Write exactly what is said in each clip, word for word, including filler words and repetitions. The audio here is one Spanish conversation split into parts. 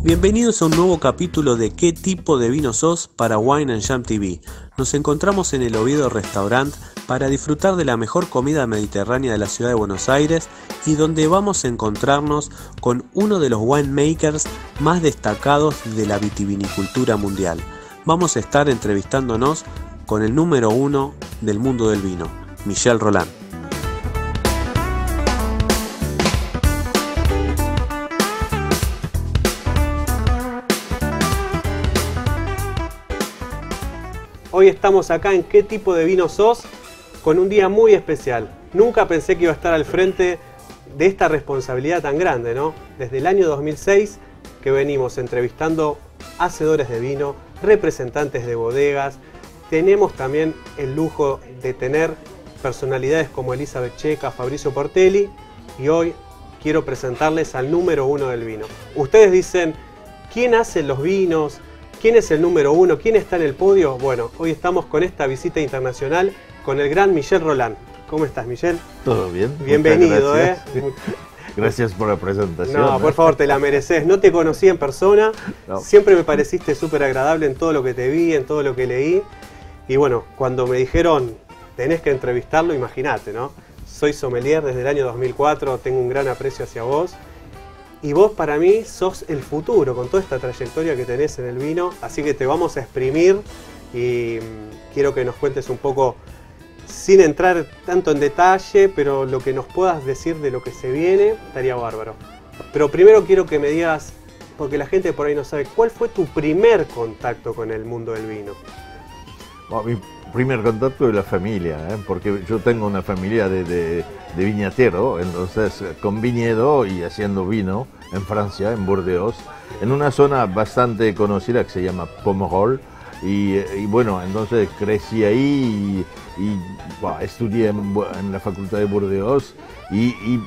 Bienvenidos a un nuevo capítulo de ¿Qué tipo de vino sos? Para Wine and Jam T V. Nos encontramos en el Oviedo Restaurant para disfrutar de la mejor comida mediterránea de la ciudad de Buenos Aires y donde vamos a encontrarnos con uno de los winemakers más destacados de la vitivinicultura mundial. Vamos a estar entrevistándonos con el número uno del mundo del vino, Michel Rolland. Hoy estamos acá en ¿Qué tipo de vino sos? Con un día muy especial. Nunca pensé que iba a estar al frente de esta responsabilidad tan grande, ¿no? Desde el año dos mil seis que venimos entrevistando hacedores de vino, representantes de bodegas. Tenemos también el lujo de tener personalidades como Elisabeth Checa, Fabrizio Portelli, y hoy quiero presentarles al número uno del vino. Ustedes dicen, ¿quién hace los vinos? ¿Quién es el número uno? ¿Quién está en el podio? Bueno, hoy estamos con esta visita internacional con el gran Michel Rolland. ¿Cómo estás, Michel? Todo bien. Bienvenido, ¿eh? Gracias por la presentación. No, ¿eh? por favor, te la mereces. No te conocí en persona. No. Siempre me pareciste súper agradable en todo lo que te vi, en todo lo que leí. Y bueno, cuando me dijeron, tenés que entrevistarlo, imagínate, ¿no? Soy sommelier desde el año dos mil cuatro, tengo un gran aprecio hacia vos. Y vos para mí sos el futuro con toda esta trayectoria que tenés en el vino, así que te vamos a exprimir y quiero que nos cuentes un poco, sin entrar tanto en detalle, pero lo que nos puedas decir de lo que se viene, estaría bárbaro. Pero primero quiero que me digas, porque la gente por ahí no sabe, ¿cuál fue tu primer contacto con el mundo del vino? Bueno, mi primer contacto es la familia, ¿eh? Porque yo tengo una familia de, de, de viñatero, entonces con viñedo y haciendo vino en Francia, en Burdeos, en una zona bastante conocida que se llama Pomerol, y, y bueno, entonces crecí ahí y, y bueno, estudié en, en la facultad de Burdeos y, y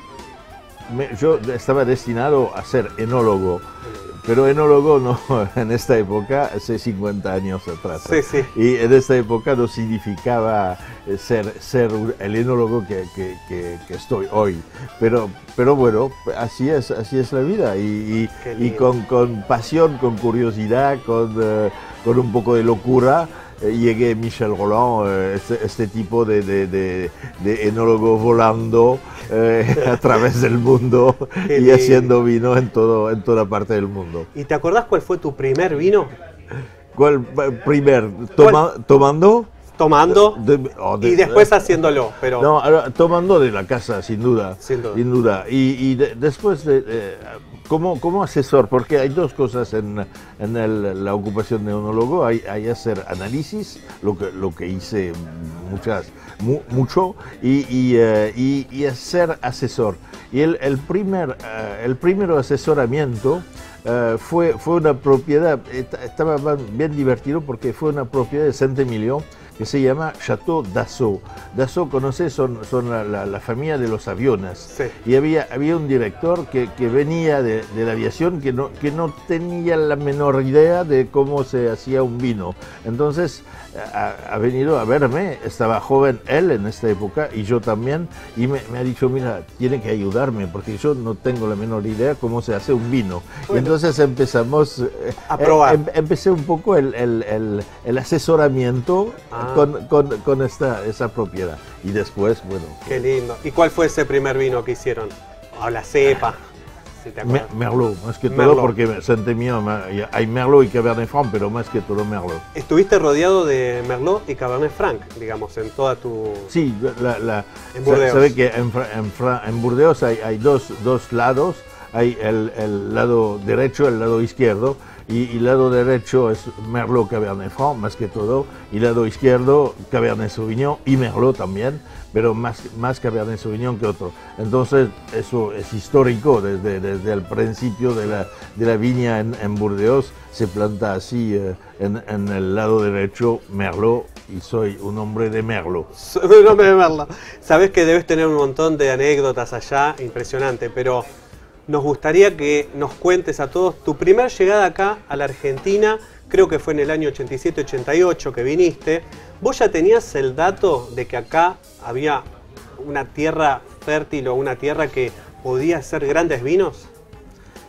me, yo estaba destinado a ser enólogo. Pero enólogo no, en esta época, hace cincuenta años atrás. Sí, sí. Y en esta época no significaba ser, ser el enólogo que, que, que, que estoy hoy. Pero, pero bueno, así es, así es la vida. Y, y, y con, con pasión, con curiosidad, con, uh, con un poco de locura, eh, llegué Michel Rolland, eh, este, este tipo de, de, de, de enólogo volando eh, a través del mundo y haciendo vino en, todo, en toda parte del mundo. ¿Y te acordás cuál fue tu primer vino? ¿Cuál primer? Toma, ¿Cuál? ¿Tomando? Tomando de, oh, de, y después haciéndolo. Pero... No, ahora, tomando de la casa, sin duda. Sin duda. Sin duda. Y, y de, después, de, eh, como, como asesor, porque hay dos cosas en, en el, la ocupación de enólogo. Hay, hay hacer análisis, lo que, lo que hice muchas, mu, mucho, y, y, uh, y, y hacer asesor. Y el, el, primer, uh, el primer asesoramiento Uh, fue, fue una propiedad, estaba bien divertido porque fue una propiedad de Saint-Emilion que se llama Château Dassault. Dassault, ¿conoces? Son, son la, la, la familia de los aviones. Sí. Y había, había un director que, que venía de, de la aviación que no, que no tenía la menor idea de cómo se hacía un vino. Entonces ha, ha venido a verme, estaba joven él en esta época y yo también, y me, me ha dicho, mira, tiene que ayudarme porque yo no tengo la menor idea cómo se hace un vino. Bueno, y entonces empezamos a probar. Eh, em, empecé un poco el, el, el, el asesoramiento. Ah. Con, con, con esta, esa propiedad. Y después, bueno... Qué lindo. ¿Y cuál fue ese primer vino que hicieron? O la cepa, si te acuerdas. Merlot, más que Merlot. todo, porque Saint-Emilion hay Merlot y Cabernet Franc, pero más que todo Merlot. Estuviste rodeado de Merlot y Cabernet Franc, digamos, en toda tu... Sí, la, la, en Burdeos. Sabe que en, en, en Burdeos hay, hay dos, dos lados. Hay el, el lado derecho y el lado izquierdo. Y el lado derecho es Merlot Cabernet Franc, más que todo, y el lado izquierdo Cabernet Sauvignon y Merlot también, pero más, más Cabernet Sauvignon que otro. Entonces eso es histórico, desde, desde el principio de la, de la viña en, en Burdeos se planta así eh, en, en el lado derecho Merlot, y soy un hombre de Merlot. Soy un hombre de Merlot. Sabes que debes tener un montón de anécdotas allá, impresionante, pero... Nos gustaría que nos cuentes a todos tu primera llegada acá a la Argentina, creo que fue en el año ochenta y siete ochenta y ocho que viniste. ¿Vos ya tenías el dato de que acá había una tierra fértil o una tierra que podía hacer grandes vinos?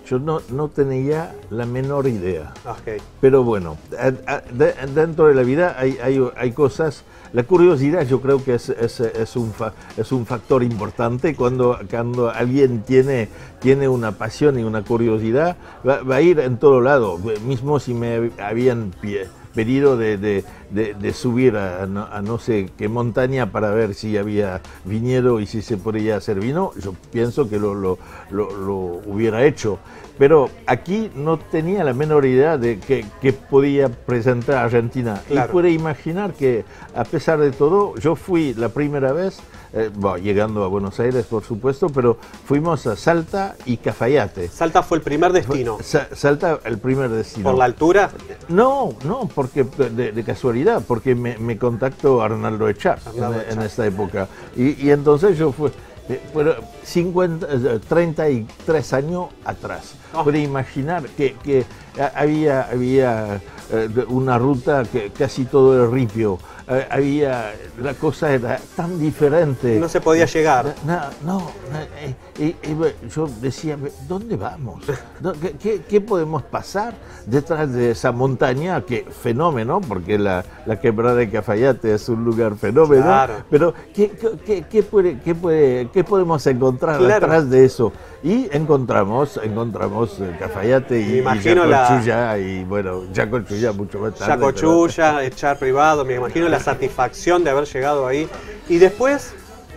yo no, no tenía la menor idea. Okay. Pero bueno, a, a, de, dentro de la vida hay, hay, hay cosas. La curiosidad yo creo que es, es, es, un, fa, es un factor importante. Cuando, cuando alguien tiene, tiene una pasión y una curiosidad, va, va a ir en todo lado. Mismo si me habían pedido de, de, de, de subir a no, a no sé qué montaña para ver si había viñedo y si se podía hacer vino, yo pienso que lo, lo, lo, lo hubiera hecho. Pero aquí no tenía la menor idea de que, que podía presentar Argentina. Claro. Y puede imaginar que, a pesar de todo, yo fui la primera vez, eh, bueno, llegando a Buenos Aires, por supuesto, pero fuimos a Salta y Cafayate. ¿Salta fue el primer destino? Sa Salta el primer destino. ¿Por la altura? No, no, porque de, de casualidad, porque me, me contactó Arnaldo Echar en, en esta época. Y, y entonces yo fui... Pero cincuenta, treinta y tres años atrás. Oh. Puede imaginar que, que había, había una ruta que casi todo el ripio. Había, la cosa era tan diferente. No se podía llegar. No, no. Y, y yo decía, ¿dónde vamos? ¿Qué, qué, qué podemos pasar detrás de esa montaña? Que fenómeno, porque la, la quebrada de Cafayate es un lugar fenómeno. Claro. Pero ¿qué, qué, qué, puede, qué, puede, ¿qué podemos encontrar claro. detrás de eso? Y encontramos, encontramos Cafayate y, y Yacochulla, la... y bueno, Yacochulla mucho más tarde. Yacochulla, pero... Echar privado, me imagino la satisfacción de haber llegado ahí. Y después,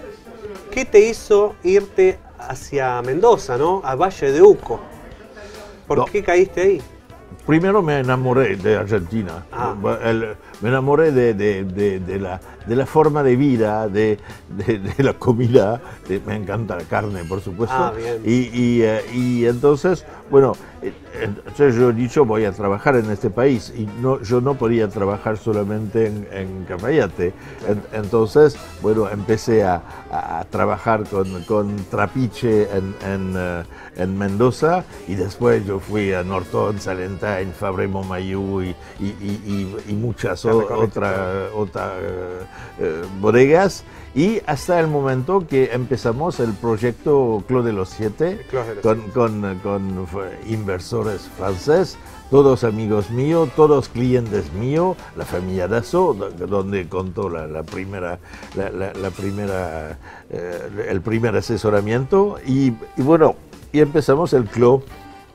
¿qué te hizo irte hacia Mendoza, ¿no? A Valle de Uco? ¿Por no. qué caíste ahí? Primero me enamoré de Argentina, ah. El, me enamoré de, de, de, de, la, de la forma de vida, de, de, de la comida, de, me encanta la carne, por supuesto. Ah, bien. Y, y, uh, y entonces, bueno, entonces yo he dicho voy a trabajar en este país y no, yo no podía trabajar solamente en, en Cafayate. En, entonces, bueno, empecé a, a trabajar con, con Trapiche en, en, uh, en Mendoza y después yo fui a Norton, Salentine, Fabre Montmayou y, y, y, y muchas otras otra, uh, bodegas. Y hasta el momento que empezamos el proyecto Clos de los Siete con, con, con inversores franceses, todos amigos míos, todos clientes míos, la familia Dassault, donde contó la, la primera, la, la, la primera, eh, el primer asesoramiento y, y bueno, y empezamos el Clos.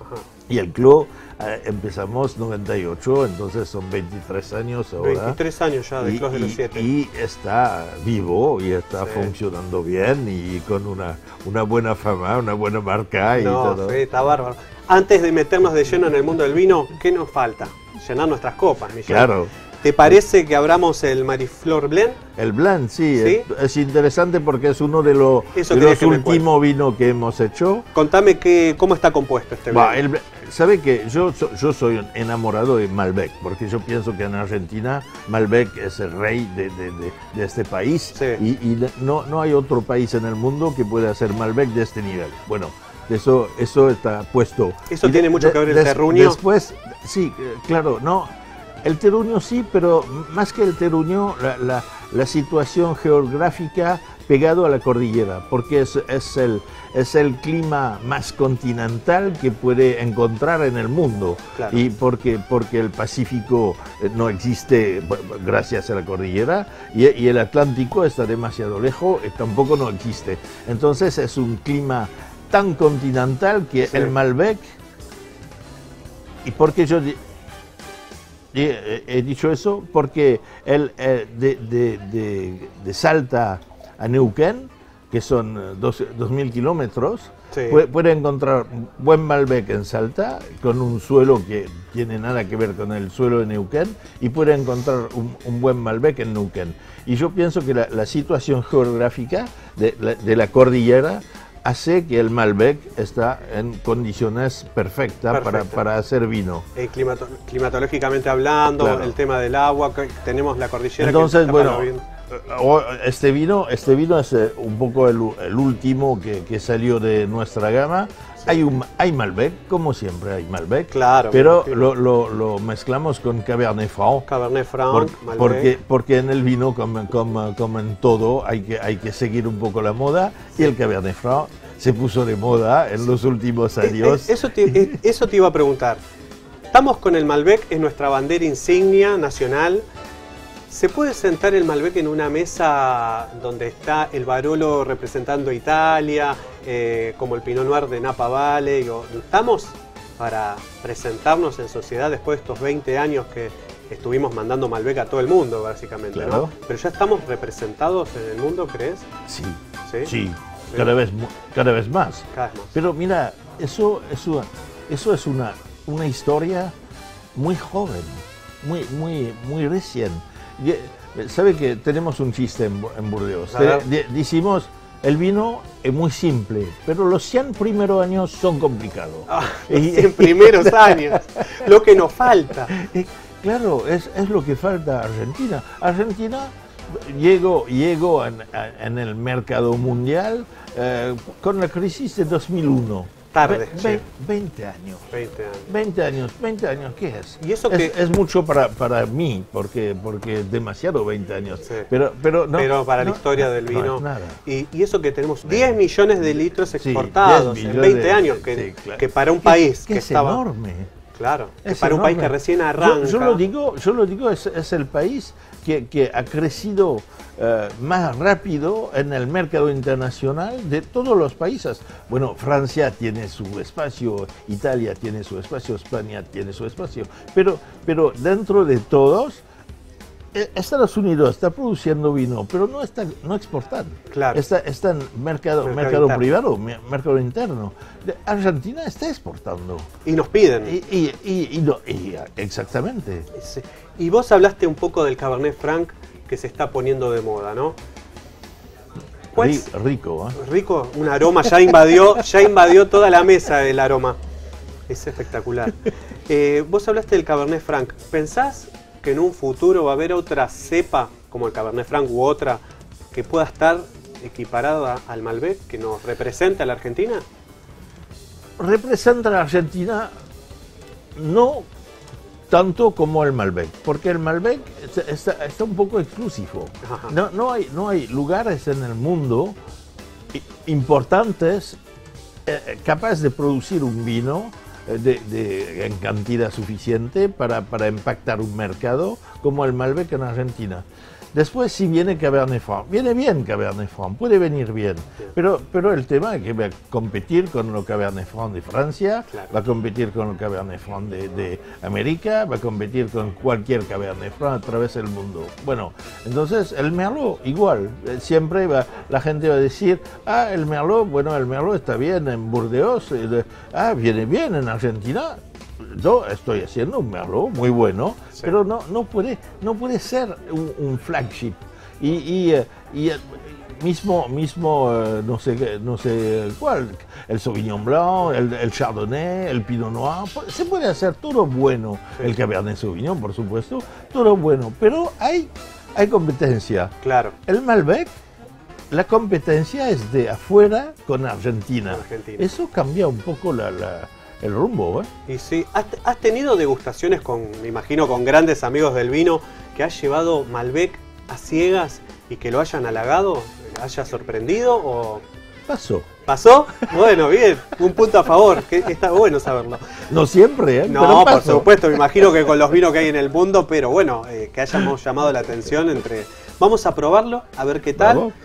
Y el Clos eh, empezamos noventa y ocho, entonces son veintitrés años ahora. veintitrés años ya del Clos de los Siete. Y está vivo y está sí. funcionando bien y con una, una buena fama, una buena marca y no, todo. Sí, está bárbaro. Antes de meternos de lleno en el mundo del vino, ¿qué nos falta? Llenar nuestras copas, Michel. Claro. ¿Te parece que abramos el Mariflor Blend? El Blend, sí, ¿Sí? Es, es interesante porque es uno de, lo, de los últimos vinos que hemos hecho. Contame que, cómo está compuesto este Va, el, ¿Sabe qué? Yo, yo soy enamorado de Malbec, porque yo pienso que en Argentina Malbec es el rey de, de, de, de este país. Sí. Y, y no, no hay otro país en el mundo que pueda hacer Malbec de este nivel. Bueno, eso, eso está puesto. ¿Eso y tiene de, mucho que ver el des, terruño? Después, sí, claro, no. El terruño sí, pero más que el terruño, la, la, la situación geográfica pegado a la cordillera, porque es, es, el, es el clima más continental que puede encontrar en el mundo. Claro. Y porque, porque el Pacífico no existe gracias a la cordillera y, y el Atlántico está demasiado lejos y tampoco no existe. Entonces es un clima tan continental que sí. el Malbec, y porque yo he, he dicho eso, porque el, el de, de, de, de Salta a Neuquén, que son dos mil kilómetros, sí. puede, puede encontrar buen Malbec en Salta, con un suelo que tiene nada que ver con el suelo de Neuquén, y puede encontrar un, un buen Malbec en Neuquén. Y yo pienso que la, la situación geográfica de la, de la cordillera hace que el Malbec está en condiciones perfectas Perfecto. para, para hacer vino. Eh, climato climatológicamente hablando, claro. el tema del agua, que tenemos la cordillera. Entonces, que bueno, este vino, este vino es un poco el, el último que, que salió de nuestra gama. Sí. Hay, un, hay Malbec, como siempre hay Malbec, claro, pero lo, lo, lo mezclamos con Cabernet Franc. Cabernet Franc, por, Malbec. Porque, porque en el vino, como, como, como en todo, hay que, hay que seguir un poco la moda, sí. y el Cabernet Franc se puso de moda en los últimos años. Eso te, eso te iba a preguntar. Estamos con el Malbec, es nuestra bandera insignia nacional. ¿Se puede sentar el Malbec en una mesa donde está el Barolo representando a Italia, eh, como el Pinot Noir de Napa Valley? O, ¿estamos para presentarnos en sociedad después de estos veinte años que estuvimos mandando Malbec a todo el mundo, básicamente? Claro. ¿No? Pero ya estamos representados en el mundo, ¿crees? Sí, sí, sí, cada vez, cada vez más. Cada vez más. Pero mira, eso, eso, eso es una, una historia muy joven, muy, muy, muy recién. ¿Sabe que tenemos un chiste en, en Burdeos? Decimos, el vino es muy simple, pero los cien primeros años son complicados. Ah, los cien primeros años, lo que nos falta. Claro, es, es lo que falta a Argentina. Argentina llegó, llegó en, en el mercado mundial eh, con la crisis de dos mil uno. Tarde. Ve, ve, veinte años. veinte años. veinte años, veinte años, ¿qué es? ¿Y eso es, que... es mucho para, para mí, porque, porque es demasiado veinte años. Sí. Pero, pero, no, pero para no, la historia no, del vino. No es nada. Y, y eso que tenemos diez millones de litros exportados sí, en veinte de, años, que, sí, claro. que para un país que, que es estaba... enorme. Claro, que es para enorme. un país que recién arranca. Yo, yo lo digo, yo lo digo es, es el país que, que ha crecido uh, más rápido en el mercado internacional de todos los países. Bueno, Francia tiene su espacio, Italia tiene su espacio, España tiene su espacio, pero, pero dentro de todos, Estados Unidos está produciendo vino, pero no está no exportando. Claro. Está, está en mercado, mercado, mercado privado, mercado interno. Argentina está exportando. Y nos piden. Y, y, y, y, no, y exactamente. Sí. Y vos hablaste un poco del Cabernet Franc que se está poniendo de moda, ¿no? ¿Cuál? Rico, ¿eh? Rico, un aroma, ya invadió, ya invadió toda la mesa el aroma. Es espectacular. Eh, vos hablaste del Cabernet Franc. ¿Pensás que en un futuro va a haber otra cepa, como el Cabernet Franc u otra, que pueda estar equiparada al Malbec, que nos represente a la Argentina? Representa a la Argentina no tanto como el Malbec, porque el Malbec está, está un poco exclusivo. No, no, hay, no hay lugares en el mundo importantes eh, capaces de producir un vino De, de, en cantidad suficiente para, para impactar un mercado como el Malbec en Argentina. Después, si viene Cabernet Franc, viene bien Cabernet Franc, puede venir bien, pero, pero el tema es que va a competir con el Cabernet Franc de Francia, claro. Va a competir con el Cabernet Franc de, de América, va a competir con cualquier Cabernet Franc a través del mundo. Bueno, entonces el Merlot igual, siempre va, la gente va a decir, ah, el Merlot, bueno, el Merlot está bien en Burdeos, ah, viene bien en Argentina. Yo estoy haciendo un Merlot muy bueno, sí. Pero no, no, puede, no puede ser un, un flagship. Y, y, y mismo, mismo no sé, no sé cuál, el Sauvignon Blanc, el, el Chardonnay, el Pinot Noir, se puede hacer todo bueno. Sí. El Cabernet Sauvignon, por supuesto, todo bueno, pero hay, hay competencia. Claro. El Malbec, la competencia es de afuera con Argentina. Argentina. Eso cambia un poco la... la el rumbo, ¿eh? Y sí, ¿has, has tenido degustaciones con, me imagino, con grandes amigos del vino que has llevado Malbec a ciegas y que lo hayan halagado, haya sorprendido o...? Pasó. ¿Pasó? Bueno, bien, un punto a favor, que está bueno saberlo. No siempre, ¿eh? No, pero por supuesto, me imagino que con los vinos que hay en el mundo, pero bueno, eh, que hayamos llamado la atención entre... Vamos a probarlo, a ver qué tal. Vamos.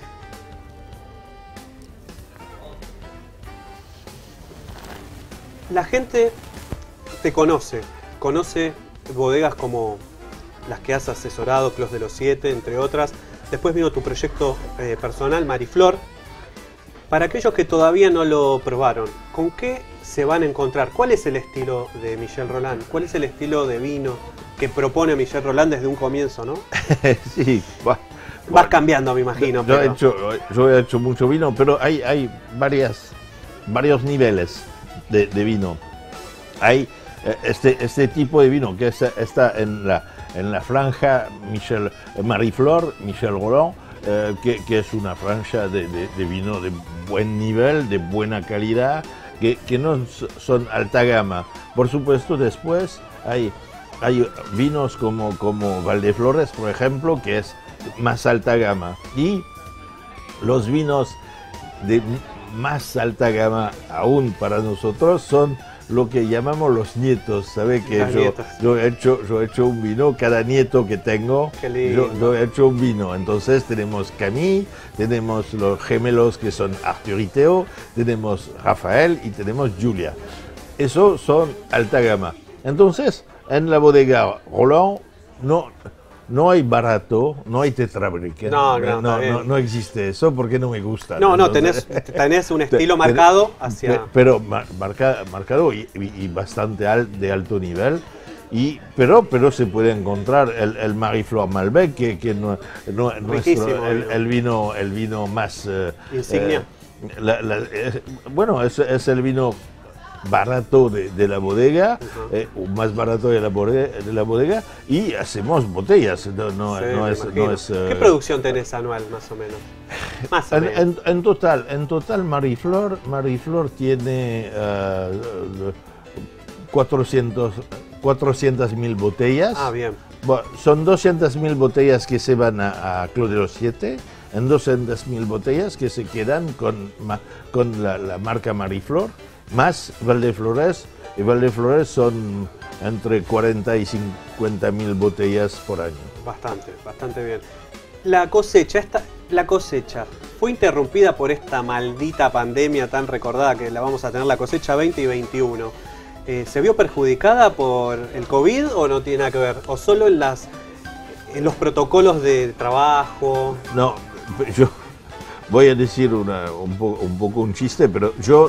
La gente te conoce, conoce bodegas como las que has asesorado, Clos de los Siete, entre otras. Después vino tu proyecto eh, personal, Mariflor. Para aquellos que todavía no lo probaron, ¿con qué se van a encontrar? ¿Cuál es el estilo de Michel Rolland? ¿Cuál es el estilo de vino que propone Michel Rolland desde un comienzo, no? Sí, va. Vas bueno, cambiando, me imagino. Yo, pero... he hecho, yo he hecho mucho vino, pero hay, hay varias, varios niveles de, de vino. Hay este, este tipo de vino que está, está en, la, en la franja Michel, Mariflor, Michel Rolland, eh, que, que es una franja de, de, de vino de buen nivel, de buena calidad, que, que no son alta gama. Por supuesto, después hay, hay vinos como, como Valdeflores, por ejemplo, que es más alta gama. Y los vinos de más alta gama aún para nosotros son lo que llamamos los nietos. ¿Sabe que yo, yo, he hecho, yo he hecho un vino, cada nieto que tengo, yo, yo he hecho un vino. Entonces tenemos Camille, tenemos los gemelos que son Arthur y Theo, tenemos Rafael y tenemos Julia. Esos son alta gama. Entonces, en la bodega Roland no, no hay barato, no hay tetrabrique. No, no, no, no, no existe eso porque no me gusta. No, no, tenés, tenés un estilo marcado hacia... Pero marca, marcado y, y bastante al, de alto nivel. Y, pero, pero se puede encontrar el, el Marie-Flore Malbec, que, que no, no, nuestro, el, el, vino, el vino más... Eh, insignia. Eh, la, la, eh, bueno, es, es el vino barato de, de la bodega, uh-huh. eh, más barato de la bodega, de la bodega, y hacemos botellas. No, no, sí, no, es, no es, ¿Qué uh, producción tenés anual, más o menos? Más o en, menos. En, en total, en total Marie-Flore Marie-Flore tiene uh, cuatrocientas mil botellas. Ah, bien. Bueno, son doscientas mil botellas que se van a, a Clos de los Siete, en doscientas mil botellas que se quedan con, con la, la marca Marie-Flore, más Val de Flores, y Val de Flores son entre cuarenta y cincuenta mil botellas por año. Bastante, bastante bien. La cosecha, esta, la cosecha, ¿fue interrumpida por esta maldita pandemia tan recordada que la vamos a tener, la cosecha veinte y veintiuno? Eh, ¿Se vio perjudicada por el COVID o no tiene nada que ver? ¿O solo en, las, en los protocolos de trabajo? No, yo voy a decir una, un, po, un poco un chiste, pero yo,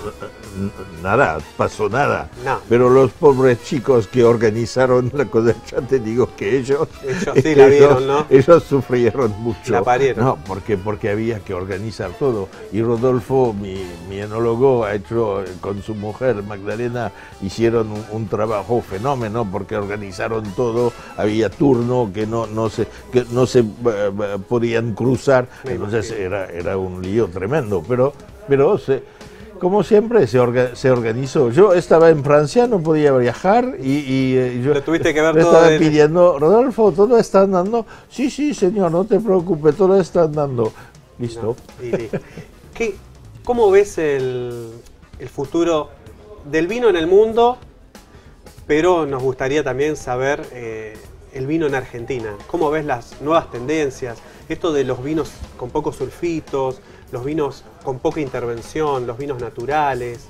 nada, pasó nada. No. Pero los pobres chicos que organizaron la cosecha, te digo que ellos... Ellos sí la vieron, ¿no? Ellos sufrieron mucho. La parieron. No, porque, porque había que organizar todo. Y Rodolfo, mi, mi enólogo, ha hecho, con su mujer, Magdalena, hicieron un, un trabajo fenómeno, porque organizaron todo, había turno que no, no se, que no se uh, podían cruzar. Me Entonces era, era un lío tremendo, pero, pero se, como siempre se, orga, se organizó. Yo estaba en Francia, no podía viajar y, y yo tuviste que ver le todo estaba el... pidiendo, Rodolfo, ¿todo está andando? Sí, sí, señor, no te preocupes, todo está andando. Listo. No, y, y, ¿qué, ¿Cómo ves el, el futuro del vino en el mundo? Pero nos gustaría también saber eh, el vino en Argentina. ¿Cómo ves las nuevas tendencias? Esto de los vinos con pocos sulfitos, los vinos con poca intervención, los vinos naturales.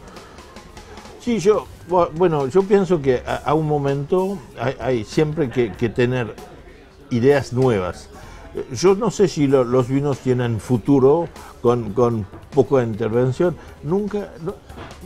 Sí, yo, bueno, yo pienso que a, a un momento hay, hay siempre que, que tener ideas nuevas. Yo no sé si lo, los vinos tienen futuro con, con poca intervención. Nunca, no,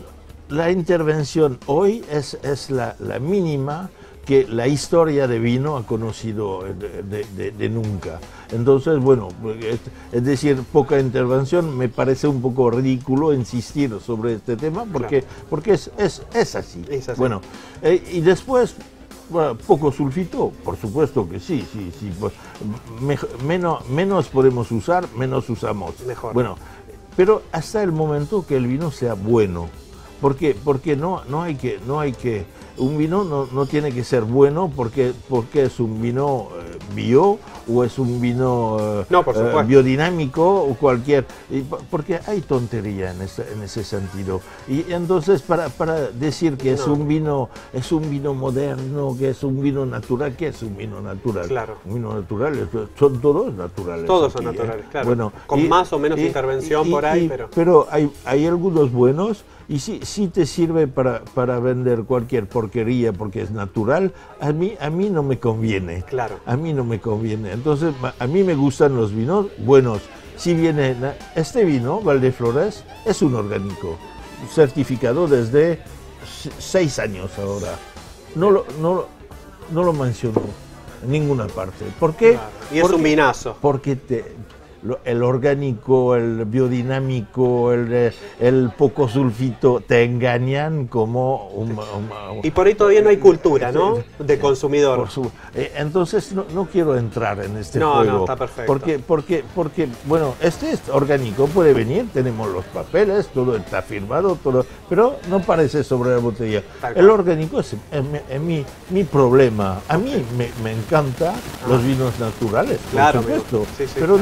la intervención hoy es, es la, la mínima que la historia de vino ha conocido de, de, de, de nunca. Entonces, bueno, es, es decir, poca intervención, me parece un poco ridículo insistir sobre este tema, porque, claro. porque es, es, es, así. es así. Bueno, eh, y después, bueno, poco sulfito, por supuesto que sí, sí, sí. Pues, me, menos, menos podemos usar, menos usamos. Mejor. Bueno, pero hasta el momento que el vino sea bueno. ¿Por qué? Porque no, no hay que, no hay que, un vino no, no tiene que ser bueno porque, porque es un vino eh, bio o es un vino eh, no, por eh, biodinámico o cualquier, y, porque hay tontería en ese, en ese sentido. Y entonces para, para decir que es no. un vino, es un vino moderno, que es un vino natural, ¿qué es un vino natural? Claro. Un vino natural, son todos naturales. Todos aquí, son naturales, ¿eh? claro. Bueno, con y, más o menos y, intervención y, por ahí, y, pero... Pero hay, hay algunos buenos. Y si, si te sirve para, para vender cualquier porquería porque es natural, a mí, a mí no me conviene. Claro. A mí no me conviene. Entonces, a mí me gustan los vinos buenos. Si viene este vino, Val de Flores, es un orgánico, certificado desde seis años ahora. No lo, no, no lo menciono en ninguna parte. ¿Por qué? Claro. Y es porque, un vinazo. Porque te... el orgánico, el biodinámico, el, el poco sulfito, te engañan como un, un, un... Y por ahí todavía no hay cultura, ¿no? De consumidor. Por su, eh, entonces no, no quiero entrar en este no, juego. No, está perfecto. Porque, porque, porque, bueno, este es orgánico, puede venir, tenemos los papeles, todo está firmado, todo, pero no parece sobre la botella. El orgánico es, es, mi, es mi, mi problema. A mí me, me encantan ah. los vinos naturales, por claro, supuesto, sí, sí, pero claro. no, no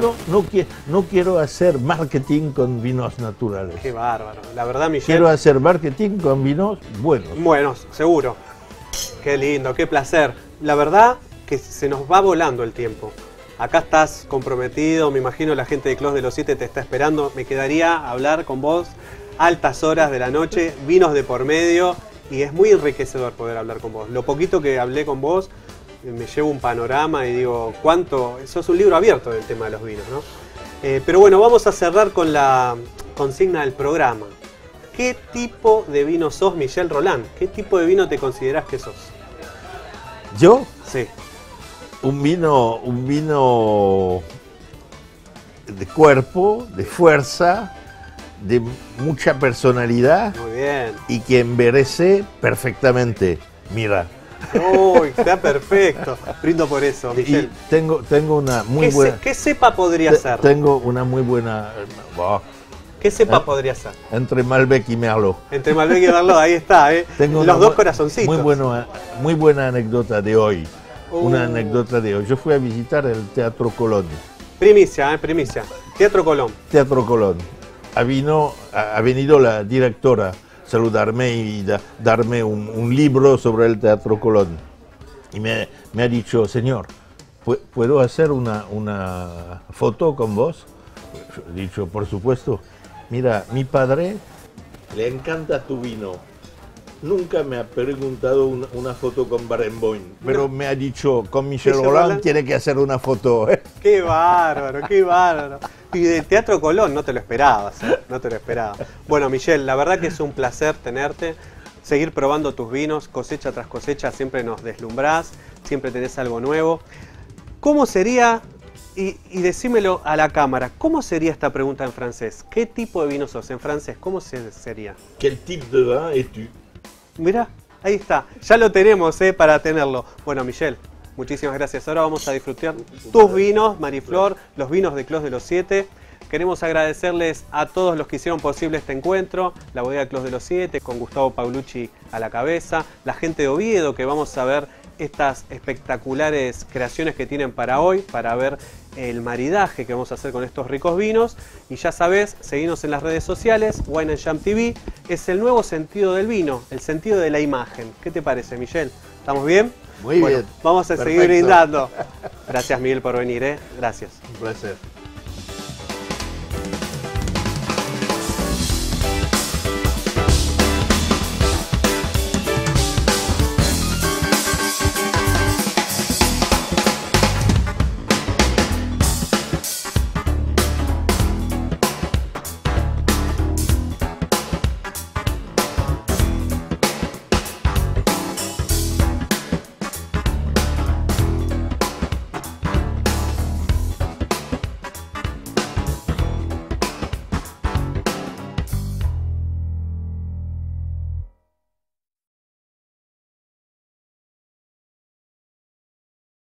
qui- no quiero hacer marketing con vinos naturales. Qué bárbaro. La verdad, Michel. Quiero hacer marketing con vinos buenos. Buenos, seguro. Qué lindo, qué placer. La verdad que se nos va volando el tiempo. Acá estás comprometido, me imagino la gente de Clos de los Siete te está esperando. Me quedaría hablar con vos altas horas de la noche, vinos de por medio, y es muy enriquecedor poder hablar con vos. Lo poquito que hablé con vos, me llevo un panorama y digo, cuánto, eso es un libro abierto del tema de los vinos, ¿no? Eh, pero bueno, vamos a cerrar con la consigna del programa. ¿Qué tipo de vino sos, Michel Roland? ¿Qué tipo de vino te considerás que sos? ¿Yo? Sí. Un vino, un vino de cuerpo, de fuerza, de mucha personalidad. Muy bien. Y que envejece perfectamente. Mira. Uy, está perfecto. Brindo por eso, Michel. Y tengo, tengo una muy ¿Qué, buena... ce- ¿Qué cepa podría te- ser? Tengo una muy buena... oh, ¿Qué cepa ¿Eh? podría ser? entre Malbec y Merlot. Entre Malbec y Merlot, ahí está, ¿eh? Tengo Los una dos bu- corazoncitos. Muy, bueno, muy buena anécdota de hoy. Uh. Una anécdota de hoy. Yo fui a visitar el Teatro Colón. Primicia, ¿eh? Primicia. Teatro Colón. Teatro Colón. Ha, vino, ha, ha venido la directora a saludarme y da- darme un, un libro sobre el Teatro Colón. Y me, me ha dicho, señor, ¿pu- ¿puedo hacer una, una foto con vos? Yo he dicho, por supuesto. Mira, mi padre le encanta tu vino. Nunca me ha preguntado una, una foto con Barenboim, pero me ha dicho, con Michel Michel Roland Roland. tiene que hacer una foto. ¿eh? Qué bárbaro, qué bárbaro. Y del Teatro Colón no te lo esperabas, ¿eh? No te lo esperabas. Bueno, Michel, la verdad que es un placer tenerte, seguir probando tus vinos, cosecha tras cosecha, siempre nos deslumbrás, siempre tenés algo nuevo. ¿Cómo sería, y, y decímelo a la cámara, cómo sería esta pregunta en francés? ¿Qué tipo de vino sos en francés? ¿Cómo se, sería? ¿Quel type de vin es-tu? Mirá, ahí está, ya lo tenemos eh, para tenerlo. Bueno, Michel, muchísimas gracias. Ahora vamos a disfrutar tus vinos, Mariflor, los vinos de Clos de los Siete. Queremos agradecerles a todos los que hicieron posible este encuentro, la bodega Clos de los Siete, con Gustavo Paulucci a la cabeza, la gente de Oviedo, que vamos a ver estas espectaculares creaciones que tienen para hoy, para ver el maridaje que vamos a hacer con estos ricos vinos. Y ya sabés, seguinos en las redes sociales, Wine and Jam T V, es el nuevo sentido del vino, el sentido de la imagen. ¿Qué te parece, Michel? ¿Estamos bien? Muy Bueno, bien. vamos a Perfecto. seguir brindando. Gracias, Miguel, por venir, ¿eh? Gracias. Un placer.